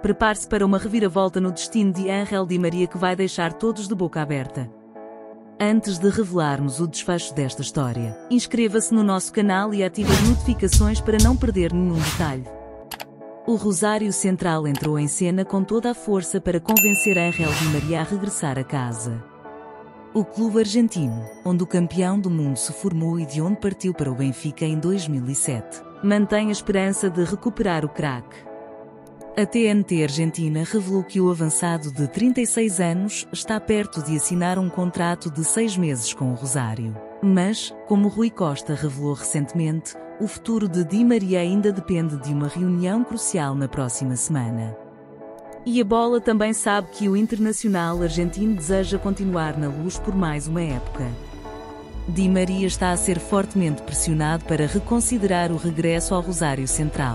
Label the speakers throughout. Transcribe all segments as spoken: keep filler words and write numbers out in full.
Speaker 1: Prepare-se para uma reviravolta no destino de Ángel Di Maria que vai deixar todos de boca aberta. Antes de revelarmos o desfecho desta história, inscreva-se no nosso canal e ative as notificações para não perder nenhum detalhe. O Rosário Central entrou em cena com toda a força para convencer Ángel Di Maria a regressar a casa. O clube argentino, onde o campeão do mundo se formou e de onde partiu para o Benfica em dois mil e sete, mantém a esperança de recuperar o craque. A T N T Argentina revelou que o avançado de trinta e seis anos está perto de assinar um contrato de seis meses com o Rosário. Mas, como Rui Costa revelou recentemente, o futuro de Di Maria ainda depende de uma reunião crucial na próxima semana. E a bola também sabe que o internacional argentino deseja continuar na luz por mais uma época. Di Maria está a ser fortemente pressionado para reconsiderar o regresso ao Rosário Central.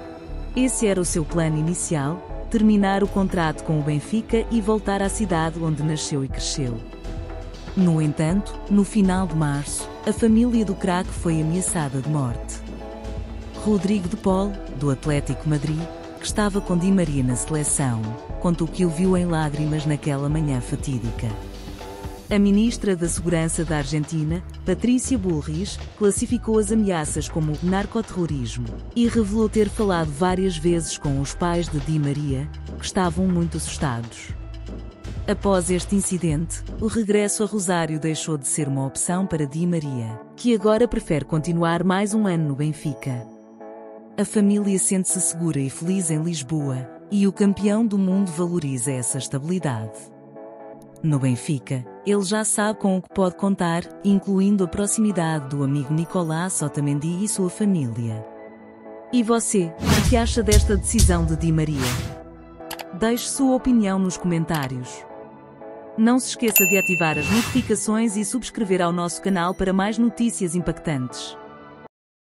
Speaker 1: Esse era o seu plano inicial, terminar o contrato com o Benfica e voltar à cidade onde nasceu e cresceu. No entanto, no final de março, a família do craque foi ameaçada de morte. Rodrigo de Paul, do Atlético Madrid, que estava com Di Maria na seleção, contou que o viu em lágrimas naquela manhã fatídica. A ministra da Segurança da Argentina, Patrícia Bullrich, classificou as ameaças como narcoterrorismo e revelou ter falado várias vezes com os pais de Di Maria, que estavam muito assustados. Após este incidente, o regresso a Rosário deixou de ser uma opção para Di Maria, que agora prefere continuar mais um ano no Benfica. A família sente-se segura e feliz em Lisboa, e o campeão do mundo valoriza essa estabilidade. No Benfica, ele já sabe com o que pode contar, incluindo a proximidade do amigo Nicolás Otamendi e sua família. E você, o que acha desta decisão de Di Maria? Deixe sua opinião nos comentários. Não se esqueça de ativar as notificações e subscrever ao nosso canal para mais notícias impactantes.